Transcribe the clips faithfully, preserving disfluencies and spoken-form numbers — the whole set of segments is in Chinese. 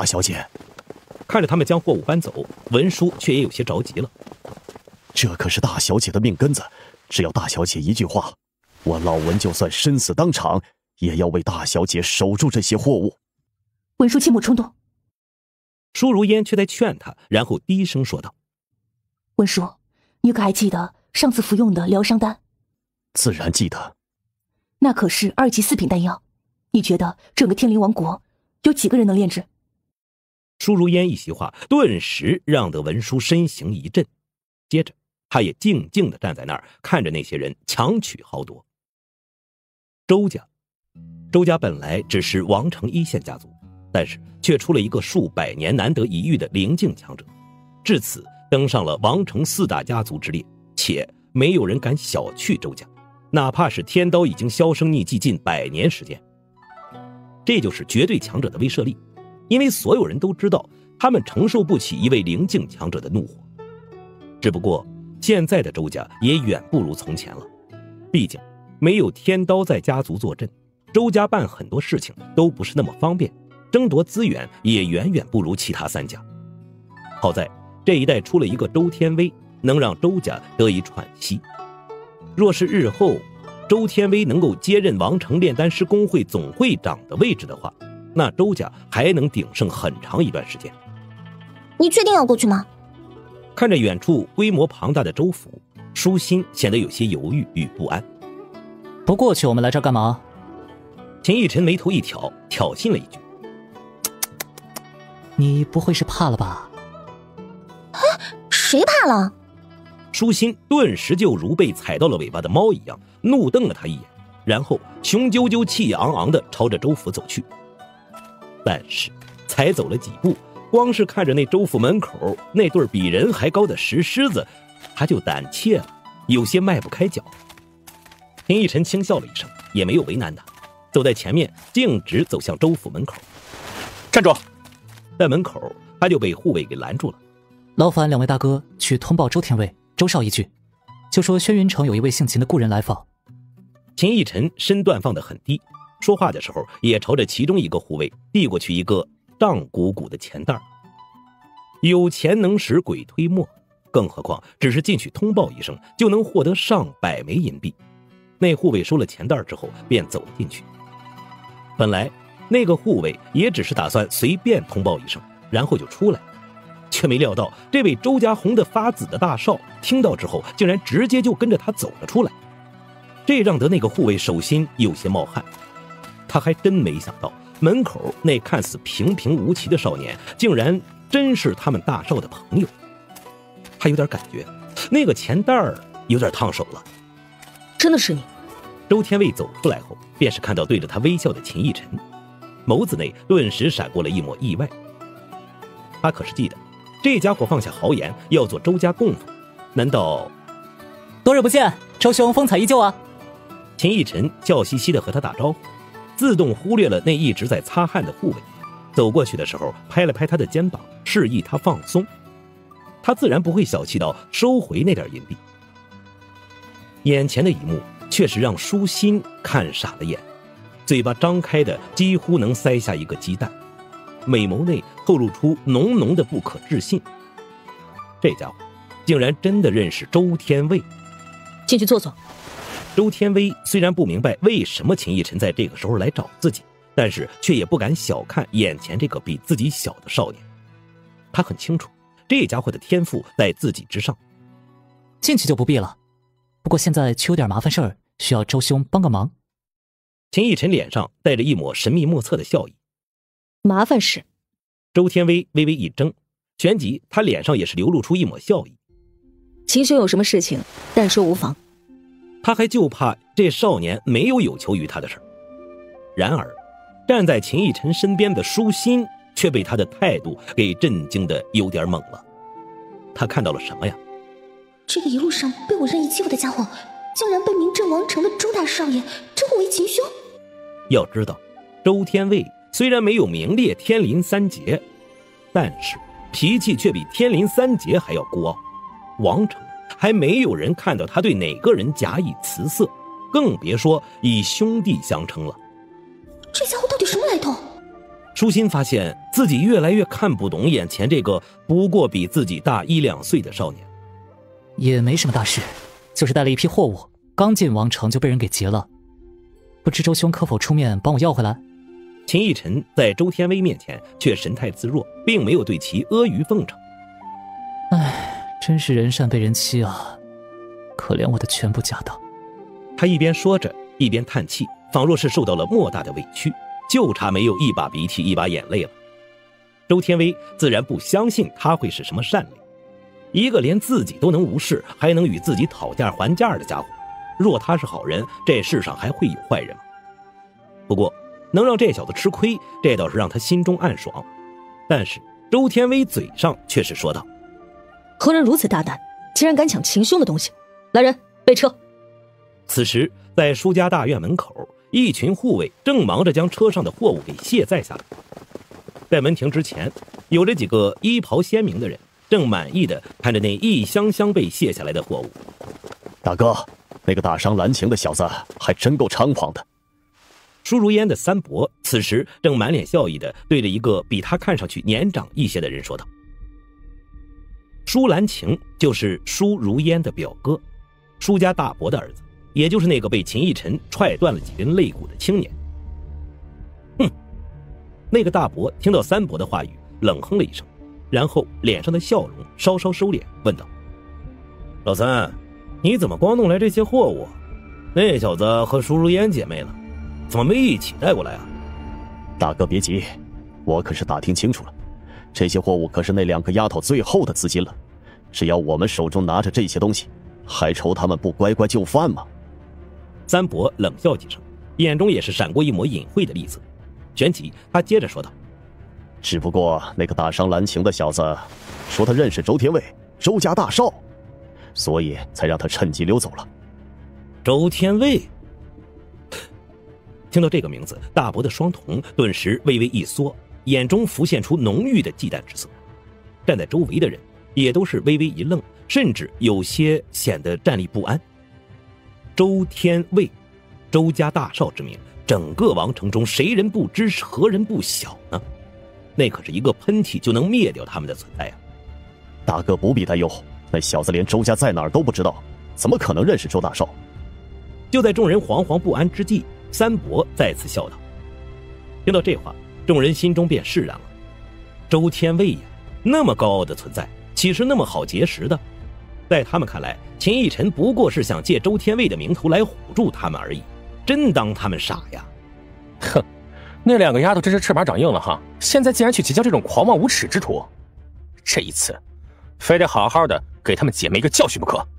大小姐。 看着他们将货物搬走，文书却也有些着急了。 这可是大小姐的命根子，只要大小姐一句话，我老文就算身死当场，也要为大小姐守住这些货物。 文书切莫冲动。 舒如烟却在劝他，然后低声说道： 文书，你可还记得上次服用的疗伤丹？ 自然记得。 那可是二级四品丹药，你觉得整个天灵王国有几个人能炼制？ 舒如烟一席话顿时让得文书身形一震，接着他也静静地站在那儿，看着那些人强取豪夺。周家周家本来只是王城一线家族，但是却出了一个数百年难得一遇的灵境强者，至此登上了王城四大家族之列，且没有人敢小觑周家，哪怕是天刀已经销声匿迹近百年时间。这就是绝对强者的威慑力，因为所有人都知道他们承受不起一位灵境强者的怒火。只不过现在的周家也远不如从前了，毕竟没有天刀在家族坐镇，周家办很多事情都不是那么方便，争夺资源也远远不如其他三家。好在这一代出了一个周天威，能让周家得以喘息。若是日后周天威能够接任王城炼丹师工会总会长的位置的话，那周家还能鼎盛很长一段时间。 你确定要过去吗？ 看着远处规模庞大的州府，舒心显得有些犹豫与不安。 不过去我们来这儿干嘛？ 秦逸晨眉头一挑，挑衅了一句： 你不会是怕了吧？ 啊，谁怕了？ 舒心顿时就如被踩到了尾巴的猫一样，怒瞪了他一眼，然后雄赳赳气昂昂地朝着州府走去。但是才走了几步，光是看着那州府门口那对比人还高的石狮子，他就胆怯了，有些迈不开脚。秦逸晨轻笑了一声，也没有为难他，走在前面径直走向州府门口。 站住！ 在门口他就被护卫给拦住了。 劳烦两位大哥去通报周天卫、周少一句，就说轩云城有一位姓秦的故人来访。 秦逸晨身段放得很低，说话的时候也朝着其中一个护卫递过去一个胀鼓鼓的钱袋。有钱能使鬼推磨，更何况只是进去通报一声就能获得上百枚银币。那护卫收了钱袋之后便走了进去。本来那个护卫也只是打算随便通报一声然后就出来，却没料到这位周家红得发紫的大少听到之后竟然直接就跟着他走了出来，这让得那个护卫手心有些冒汗。他还真没想到门口那看似平平无奇的少年竟然真是他们大少的朋友。他有点感觉那个钱袋儿有点烫手了。 真的是你？ 周天卫走出来后便是看到对着他微笑的秦逸晨，眸子内顿时闪过了一抹意外。他可是记得这家伙放下豪言要做周家供奉，难道…… 多日不见，周兄风采依旧啊！ 秦逸晨笑嘻嘻地和他打招呼，自动忽略了那一直在擦汗的护卫，走过去的时候拍了拍他的肩膀，示意他放松。他自然不会小气到收回那点银币。眼前的一幕确实让舒心看傻了眼，嘴巴张开的几乎能塞下一个鸡蛋，美眸内透露出浓浓的不可置信。这家伙竟然真的认识周天卫。 进去坐坐。 周天威虽然不明白为什么秦逸晨在这个时候来找自己，但是却也不敢小看眼前这个比自己小的少年。他很清楚这家伙的天赋在自己之上。 进去就不必了，不过现在却有点麻烦事儿，需要周兄帮个忙。 秦逸晨脸上带着一抹神秘莫测的笑意。 麻烦事？ 周天威微微一怔，旋即他脸上也是流露出一抹笑意。 秦兄有什么事情但说无妨。 他还就怕这少年没有有求于他的事儿。然而站在秦逸晨身边的舒心却被他的态度给震惊的有点懵了。他看到了什么呀？ 这个一路上被我任意欺负的家伙竟然被名震王城的周大少爷称呼为秦兄。 要知道周天卫虽然没有名列天林三杰，但是脾气却比天林三杰还要孤傲。王城还没有人看到他对哪个人假以辞色，更别说以兄弟相称了。 这家伙到底什么来头？ 舒心发现自己越来越看不懂眼前这个不过比自己大一两岁的少年。 也没什么大事，就是带了一批货物，刚进王城就被人给劫了，不知周兄可否出面帮我要回来？ 秦逸尘在周天威面前却神态自若，并没有对其阿谀奉承。 唉，真是人善被人欺啊，可怜我的全部家当。 他一边说着一边叹气，仿若是受到了莫大的委屈，就差没有一把鼻涕一把眼泪了。周天威自然不相信他会是什么善良，一个连自己都能无视还能与自己讨价还价的家伙，若他是好人，这世上还会有坏人吗？不过能让这小子吃亏，这倒是让他心中暗爽。但是周天威嘴上却是说道： 何人如此大胆，竟然敢抢秦兄的东西？来人，备车。 此时在舒家大院门口，一群护卫正忙着将车上的货物给卸载下来。在门庭之前，有着几个衣袍鲜明的人正满意的看着那一箱箱被卸下来的货物。 大哥，那个大伤蓝晴的小子还真够猖狂的。 舒如烟的三伯此时正满脸笑意的对着一个比他看上去年长一些的人说道。舒蓝晴就是舒如烟的表哥，舒家大伯的儿子，也就是那个被秦逸尘踹断了几根肋骨的青年。哼！那个大伯听到三伯的话语，冷哼了一声，然后脸上的笑容稍稍收敛，问道：老三，你怎么光弄来这些货物？那小子和舒如烟姐妹呢？怎么没一起带过来啊？ 大哥别急，我可是打听清楚了，这些货物可是那两个丫头最后的资金了，只要我们手中拿着这些东西，还愁他们不乖乖就范吗？ 三伯冷笑几声，眼中也是闪过一抹隐晦的厉色，旋即他接着说道： 只不过那个打伤蓝晴的小子说他认识周天卫，周家大少，所以才让他趁机溜走了。 周天卫？听到这个名字，大伯的双瞳顿时微微一缩，眼中浮现出浓郁的忌惮之色。站在周围的人也都是微微一愣，甚至有些显得站立不安。周天卫，周家大少之名，整个王城中谁人不知，何人不晓呢？那可是一个喷嚏就能灭掉他们的存在啊！ 大哥不必担忧，那小子连周家在哪儿都不知道，怎么可能认识周大少？ 就在众人惶惶不安之际，三伯再次笑道。听到这话，众人心中便释然了。周天卫呀，那么高傲的存在，岂是那么好结识的？在他们看来，秦逸尘不过是想借周天卫的名头来唬住他们而已，真当他们傻呀？ 哼，那两个丫头真是翅膀长硬了哈！现在竟然去结交这种狂妄无耻之徒，这一次，非得好好的给他们姐妹一个教训不可。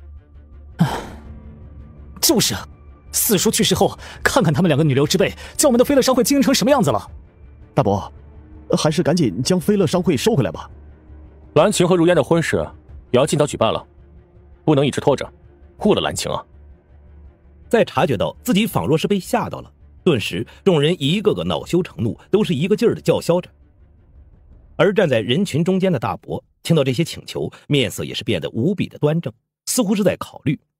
就是，四叔去世后，看看他们两个女流之辈，将我们的飞乐商会经营成什么样子了。 大伯，还是赶紧将飞乐商会收回来吧。 蓝晴和如烟的婚事也要尽早举办了，不能一直拖着，误了蓝晴啊！ 在察觉到自己仿若是被吓到了，顿时众人一个个恼羞成怒，都是一个劲儿的叫嚣着。而站在人群中间的大伯听到这些请求，面色也是变得无比的端正，似乎是在考虑